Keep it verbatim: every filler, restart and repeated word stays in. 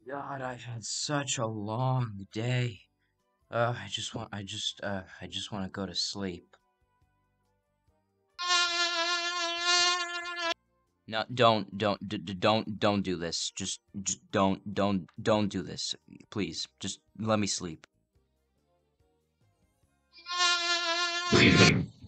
God, I've had such a long day. Uh, I just want, I just, uh, I just want to go to sleep. No, don't, don't, d- d- don't, don't do this. Just, just don't, don't, don't do this. Please, just let me sleep.